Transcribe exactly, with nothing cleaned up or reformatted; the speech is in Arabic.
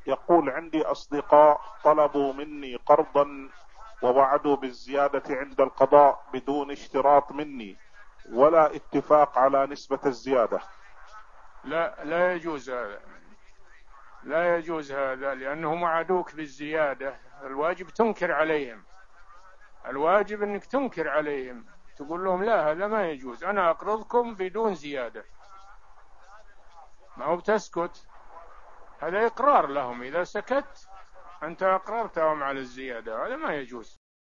يقول: عندي أصدقاء طلبوا مني قرضا ووعدوا بالزيادة عند القضاء بدون اشتراط مني ولا اتفاق على نسبة الزيادة. لا لا يجوز هذا، لا يجوز هذا، لأنهم وعدوك بالزيادة. الواجب تنكر عليهم، الواجب أنك تنكر عليهم، تقول لهم لا، هذا ما يجوز، أنا أقرضكم بدون زيادة، ما هو بتسكت. هذا إقرار لهم، إذا سكت أنت أقررتهم على الزيادة، هذا ما يجوز.